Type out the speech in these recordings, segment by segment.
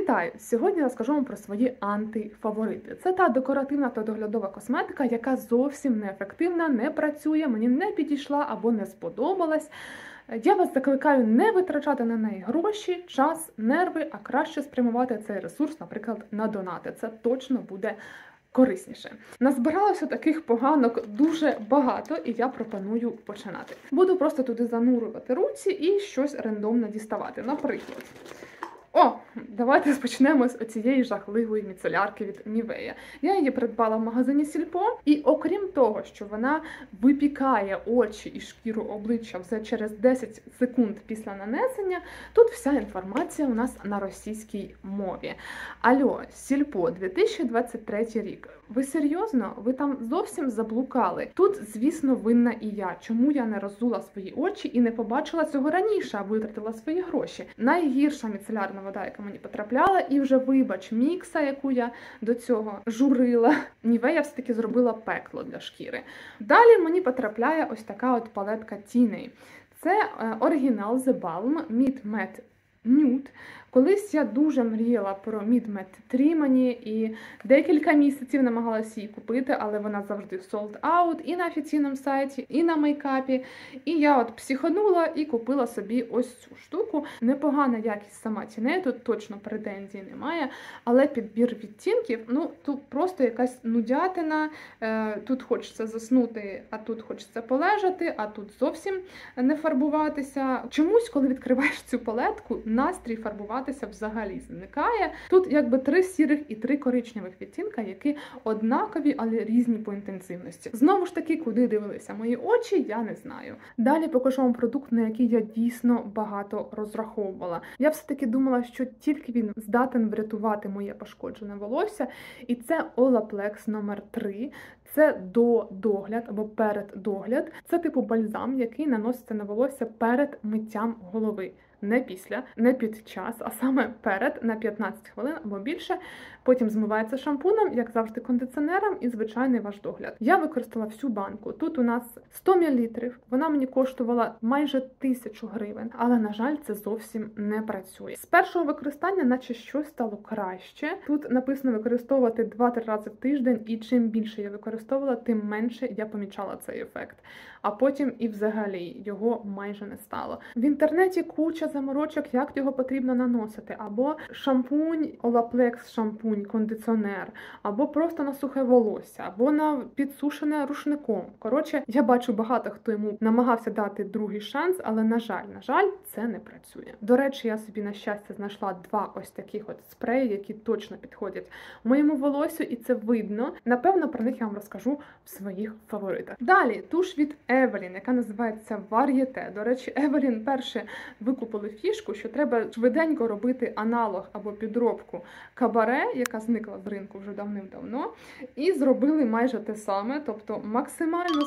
Вітаю! Сьогодні розкажу вам про свої антифаворити. Це та декоративна та доглядова косметика, яка зовсім неефективна, не працює, мені не підійшла або не сподобалась. Я вас закликаю не витрачати на неї гроші, час, нерви, а краще спрямувати цей ресурс, наприклад, на донати. Це точно буде корисніше. Назбиралося таких поганок дуже багато, і я пропоную починати. Буду просто туди занурювати руці і щось рандомно діставати. Наприклад, давайте почнемо з оцієї жахливої міцелярки від Nivea. Я її придбала в магазині Сільпо, і окрім того, що вона випікає очі і шкіру обличчя вже через 10 секунд після нанесення, тут вся інформація у нас на російській мові. Алло, Сільпо, 2023 рік. Ви серйозно? Ви там зовсім заблукали? Тут, звісно, винна і я. Чому я не роззула свої очі і не побачила цього раніше, а витратила свої гроші? Найгірша міцелярна вода, яка мені потрапляла, і вже вибач мікса, яку я до цього журила. Nivea все-таки зробила пекло для шкіри. Далі мені потрапляє ось така от палетка тіней. Це оригінал The Balm Mid Matte Nude. Колись я дуже мріяла про Mid Matte Trimany і декілька місяців намагалася її купити, але вона завжди sold out і на офіційному сайті, і на мейкапі. І я от психанула і купила собі ось цю штуку. Непогана якість сама тіней, тут точно претензій немає, але підбір відтінків, тут просто якась нудятина, тут хочеться заснути, а тут хочеться полежати, а тут зовсім не фарбуватися. Чомусь, коли відкриваєш цю палетку, настрій фарбуватися взагалі зникає. Тут якби 3 сірих і 3 коричневих відтінка, які однакові, але різні по інтенсивності. Знову ж таки, куди дивилися мої очі, я не знаю. Далі покажу вам продукт, на який я дійсно багато розраховувала. Я все-таки думала, що тільки він здатен врятувати моє пошкоджене волосся, і це Olaplex номер 3. Це догляд або переддогляд. Це типу бальзам, який наноситься на волосся перед миттям голови. Не після, не під час, а саме перед, на 15 хвилин або більше. Потім змивається шампуном, як завжди, кондиціонером і звичайний ваш догляд. Я використала всю банку. Тут у нас 100 мл. Вона мені коштувала майже 1000 гривень. Але, на жаль, це зовсім не працює. З першого використання наче щось стало краще. Тут написано використовувати 2-3 рази в тиждень, і чим більше я використовувала, тим менше я помічала цей ефект. А потім і взагалі його майже не стало. В інтернеті куча заморочок, як його потрібно наносити. Або шампунь, Olaplex шампунь, кондиціонер, або просто на сухе волосся, або на підсушене рушником. Коротше, я бачу багато, хто йому намагався дати другий шанс, але, на жаль, це не працює. До речі, я собі, на щастя, знайшла 2 ось таких от спреї, які точно підходять моєму волосю, і це видно. Напевно, про них я вам розкажу в своїх фаворитах. Далі, туш від Evelyn, яка називається Varieté. До речі, Evelyn перше викупили фішку, що треба швиденько робити аналог або підробку Кабаре, яка зникла з ринку вже давним-давно, і зробили майже те саме, тобто максимально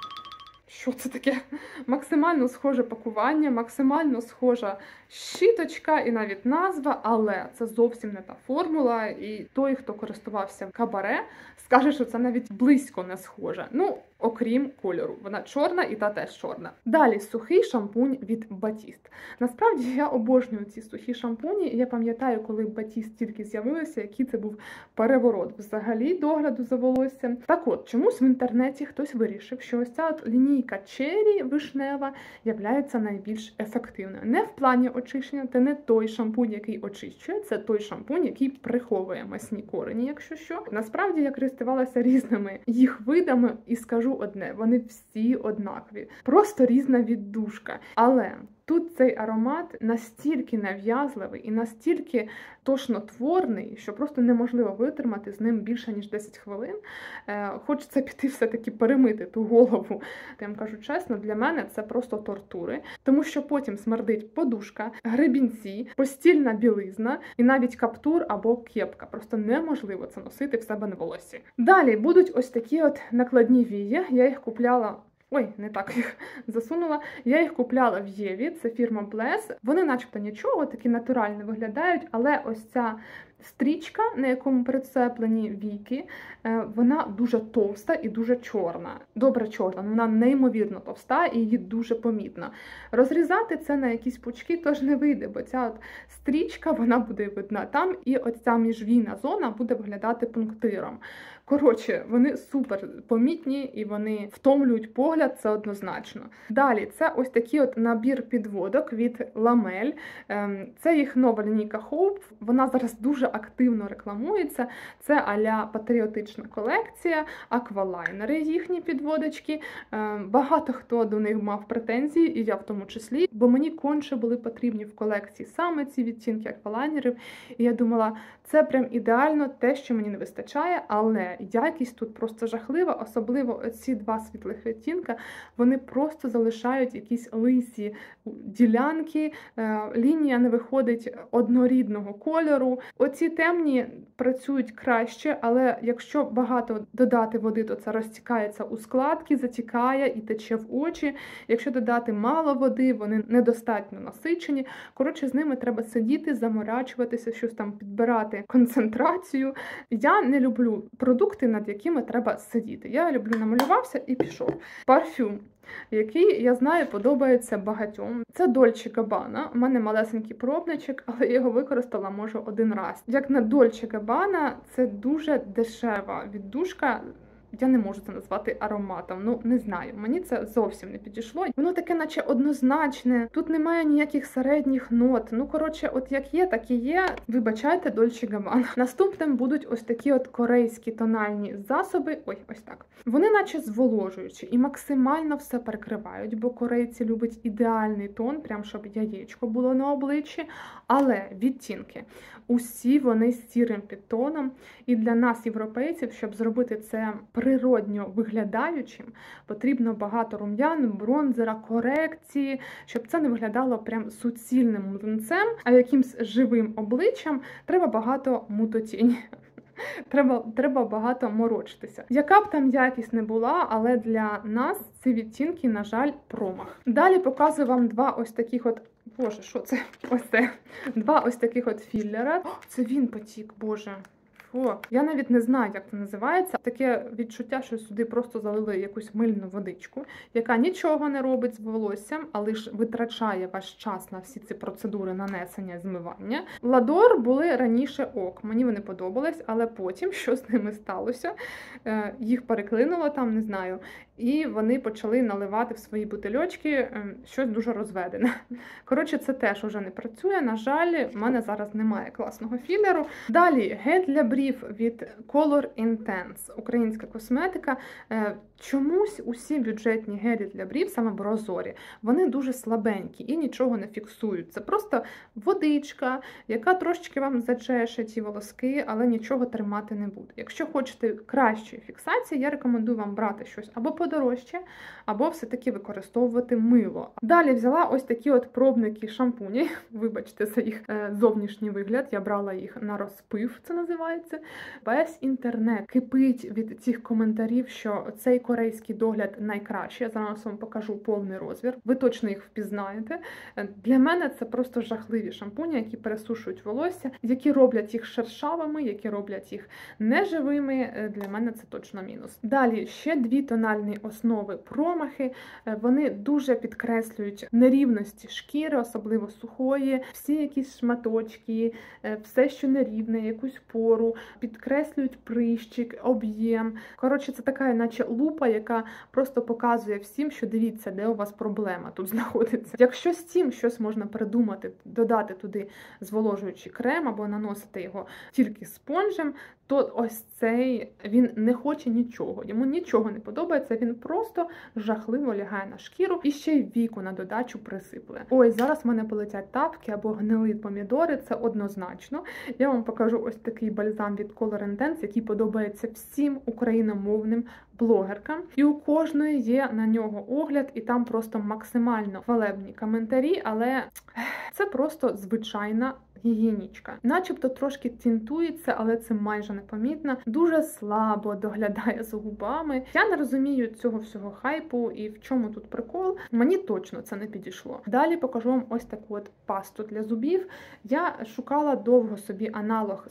Що це таке? Максимально схоже пакування, максимально схожа щіточка і навіть назва, але це зовсім не та формула, і той, хто користувався Кабаре, скаже, що це навіть близько не схоже. Окрім кольору. Вона чорна і та теж чорна. Далі сухий шампунь від Batiste. Насправді я обожнюю ці сухі шампуні, і я пам'ятаю, коли Batiste тільки з'явилися, який це був переворот взагалі догляду за волоссям. Так от, чомусь в інтернеті хтось вирішив, що ось ця от лінійка Cherry вишнева являється найбільш ефективною. Не в плані очищення, це не той шампунь, який очищує, це той шампунь, який приховує масні корені, якщо що. Насправді я користувалася різними їх видами і скажу одне, вони всі однакові. Просто різна віддушка. Але тут цей аромат настільки нав'язливий і настільки тошнотворний, що просто неможливо витримати з ним більше, ніж 10 хвилин. Хочеться піти все-таки перемити ту голову. Я вам кажу чесно, для мене це просто тортури, тому що потім смердить подушка, гребінці, постільна білизна і навіть каптур або кепка. Просто неможливо це носити в себе на волоссі. Далі будуть ось такі от накладні вії. Я їх купляла Ой, не так їх засунула. Я їх купляла в Єві, це фірма Bless. Вони начебто нічого, такі натуральні виглядають, але ось ця стрічка, на якому прицеплені віки, вона дуже товста і дуже чорна. Добре чорна, вона неймовірно товста і її дуже помітно. Розрізати це на якісь пучки теж не вийде, бо ця от стрічка, вона буде видна там, і оця міжвійна зона буде виглядати пунктиром. Коротше, вони супер помітні і вони втомлюють погляд, це однозначно. Далі, це ось такий от набір підводок від Lamel. Це їх нова лінійка Hope. Вона зараз дуже активно рекламується. Це а-ля патріотична колекція, аквалайнери їхні підводочки. Багато хто до них мав претензії, і я в тому числі, бо мені конче були потрібні в колекції саме ці відтінки аквалайнерів. І я думала, це прям ідеально те, що мені не вистачає, але якість тут просто жахлива, особливо ці два світлих відтінка, вони просто залишають якісь лисі ділянки, лінія не виходить однорідного кольору. Оці темні працюють краще, але якщо багато додати води, то це розтікається у складки, затікає і тече в очі. Якщо додати мало води, вони недостатньо насичені. Коротше, з ними треба сидіти, заморачуватися, щось там підбирати концентрацію. Я не люблю продукти, над якими треба сидіти. Я люблю намалювався і пішов. Парфюм, який, я знаю, подобається багатьом. Це Dolce Gabbana. У мене малесенький пробничок, але я його використала, може, один раз. Як на Dolce Gabbana, це дуже дешева віддушка. Я не можу це назвати ароматом, ну не знаю, мені це зовсім не підійшло. Воно таке наче однозначне, тут немає ніяких середніх нот. Ну, коротше, от як є, так і є. Вибачайте, Dolce Gabbana. Наступним будуть ось такі от корейські тональні засоби, ой, ось так. Вони наче зволожуючі і максимально все перекривають, бо корейці люблять ідеальний тон, прям щоб яєчко було на обличчі, але відтінки. Усі вони з сірим підтоном, і для нас, європейців, щоб зробити це природньо виглядаючим, потрібно багато рум'ян, бронзера, корекції, щоб це не виглядало прям суцільним млинцем, а якимсь живим обличчям треба багато мутотінь. Треба багато морочитися. Яка б там якість не була, але для нас ці відтінки, на жаль, промах. Далі показую вам два ось таких от, боже, що це? Ось це. Два ось таких от філлера. О, це він потік, боже. Фу. Я навіть не знаю, як це називається. Таке відчуття, що сюди просто залили якусь мильну водичку, яка нічого не робить з волоссям, а лише витрачає ваш час на всі ці процедури нанесення і змивання. Ладор були раніше ок, мені вони подобались, але потім, що з ними сталося, їх переклинуло там, не знаю, і вони почали наливати в свої бутильочки щось дуже розведене. Коротше, це теж уже не працює, на жаль, в мене зараз немає класного філеру. Далі, гель для брів від Color Intense, українська косметика. Чомусь усі бюджетні гелі для брів, саме прозорі, вони дуже слабенькі і нічого не фіксують. Це просто водичка, яка трошечки вам зачеше ті волоски, але нічого тримати не буде. Якщо хочете кращої фіксації, я рекомендую вам брати щось або подорожче, або все-таки використовувати мило. Далі взяла ось такі от пробники шампуні. Вибачте за їх зовнішній вигляд. Я брала їх на розпив, це називається. Весь інтернет кипить від цих коментарів, що цей корейський догляд найкращий. Я зараз вам покажу повний розбір. Ви точно їх впізнаєте. Для мене це просто жахливі шампуні, які пересушують волосся, які роблять їх шершавими, які роблять їх неживими. Для мене це точно мінус. Далі ще дві тональні основи промахи. Вони дуже підкреслюють нерівності шкіри, особливо сухої, всі якісь шматочки, все, що нерівне, якусь пору, підкреслюють прищик, об'єм. Коротше, це така, наче лупа, яка просто показує всім, що дивіться, де у вас проблема тут знаходиться. Якщо з цим щось можна придумати, додати туди зволожуючий крем або наносити його тільки спонжем, то ось цей, він не хоче нічого, йому нічого не подобається, він просто жахливо лягає на шкіру і ще й віку на додачу присипле. Ой, зараз в мене полетять тапки або гнилі помідори, це однозначно. Я вам покажу ось такий бальзам крем від Color Intense, який подобається всім україномовним блогеркам. І у кожної є на нього огляд, і там просто максимально хвалебні коментарі, але це просто звичайна гігієнічка. Начебто трошки тінтується, але це майже непомітно. Дуже слабо доглядає за губами. Я не розумію цього всього хайпу і в чому тут прикол. Мені точно це не підійшло. Далі покажу вам ось таку от пасту для зубів. Я шукала довго собі аналог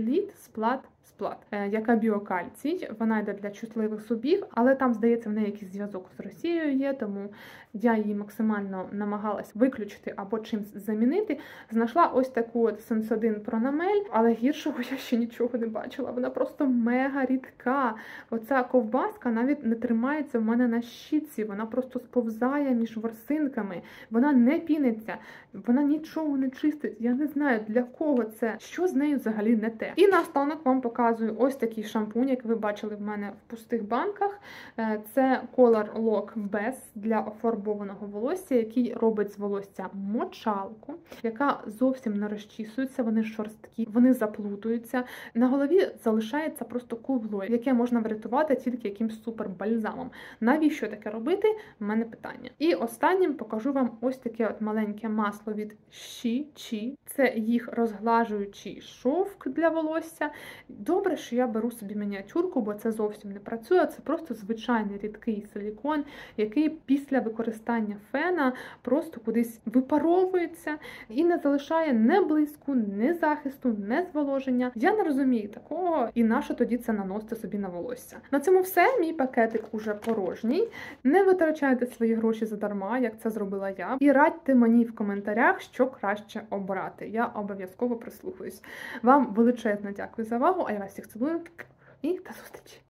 Splat, яка біокальцій. Вона йде для чутливих зубів, але там, здається, в неї якийсь зв'язок з Росією є, тому я її максимально намагалась виключити або чимось замінити. Знайшла ось таку от Sensodyne Pronamel, але гіршого я ще нічого не бачила. Вона просто мега рідка. Оця ковбаска навіть не тримається в мене на щітці, вона просто сповзає між ворсинками. Вона не піниться, вона нічого не чистить. Я не знаю, для кого це, що з нею взагалі не те. І наостанок вам показую ось такий шампунь, як ви бачили в мене в пустих банках. Це Color Lock Best для офарбованого волосся, який робить з волосся мочалку, яка зовсім не розчісується, вони шорсткі, вони заплутуються. На голові залишається просто кубло, яке можна врятувати тільки якимсь супербальзамом. Навіщо таке робити? У мене питання. І останнім покажу вам ось таке от маленьке масло від Chi. Це їх розглажуючий шовк для волосся. Добре, що я беру собі мініатюрку, бо це зовсім не працює. Це просто звичайний рідкий силікон, який після використання фена просто кудись випаровується і не залишає ні блиску, ні захисту, ні зволоження. Я не розумію такого, і нащо тоді це наносити собі на волосся. На цьому все. Мій пакетик уже порожній. Не витрачайте свої гроші задарма, як це зробила я. І радьте мені в коментарях, що краще обрати. Я обов'язково прислухаюсь. Вам величезно дякую за увагу, а я вас всіх цілую і до зустрічі!